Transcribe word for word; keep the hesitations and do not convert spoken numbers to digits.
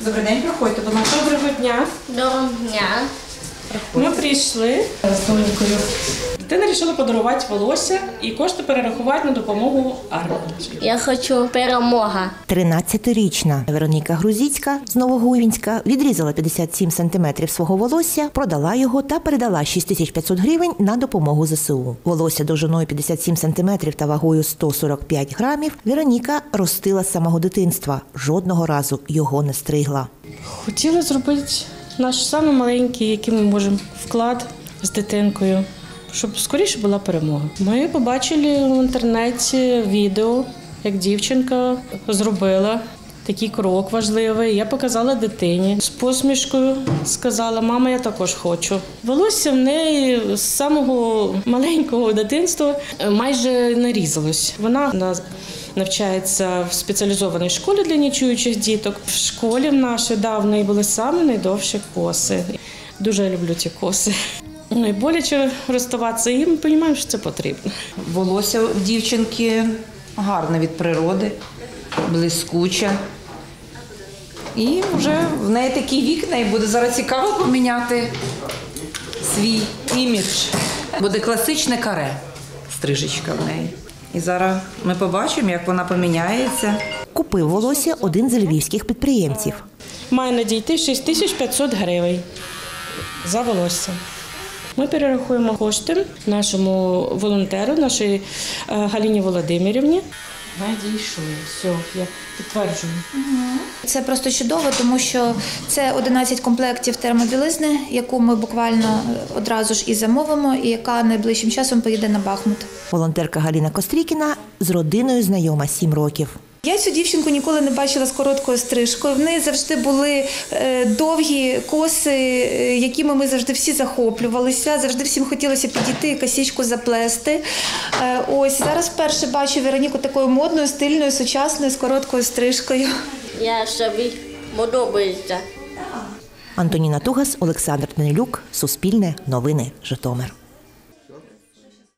Добрий день, проходьте, будь ласка. Доброго дня. Доброго дня. Ми прийшли з Тонікою. Дитина вирішила подарувати волосся і кошти перерахувати на допомогу армії. Я хочу перемога. тринадцятирічна Вероніка Грузіцька з Новогуйвінська відрізала п'ятдесят сім сантиметрів свого волосся, продала його та передала шість тисяч п'ятсот гривень на допомогу ЗСУ. Волосся довжиною п'ятдесят сім сантиметрів та вагою сто сорок п'ять грамів Вероніка ростила з самого дитинства. Жодного разу його не стригла. Хотіла зробити наш самий маленький, який ми можемо, вклад з дитинкою, щоб скоріше була перемога. Ми побачили в інтернеті відео, як дівчинка зробила такий крок важливий. Я показала дитині з посмішкою, сказала: мама, я також хочу. Волосся в неї з самого маленького дитинства майже не різалось. Вона навчається в спеціалізованій школі для нечуючих діток. В школі в нашій, да, в неї були самі найдовші коси. Дуже люблю ті коси. Ну і боляче розставатися, і ми розуміємо, що це потрібно. Волосся в дівчинки гарне від природи, блискуче. І вже в неї такий вік, неї буде зараз цікаво поміняти свій імідж. Буде класичне каре, стрижечка в неї. І зараз ми побачимо, як вона поміняється. Купив волосся один з львівських підприємців. Має надійти шість тисяч п'ятсот гривень за волосся. Ми перерахуємо кошти нашому волонтеру, нашій Галині Володимирівні. Надійшли. Все, я підтверджую. Це просто чудово, тому що це одинадцять комплектів термобілизни, яку ми буквально одразу ж і замовимо, і яка найближчим часом поїде на Бахмут. Волонтерка Галина Кострікіна з родиною знайома сім років. Я цю дівчинку ніколи не бачила з короткою стрижкою. В неї завжди були довгі коси, якими ми завжди всі захоплювалися. Завжди всім хотілося підійти і косичку заплести. Ось зараз вперше бачу Вероніку такою модною, стильною, сучасною, з короткою стрижкою. Я собі подобається. Антоніна Тугас, Олександр Данилюк, Суспільне, Новини, Житомир.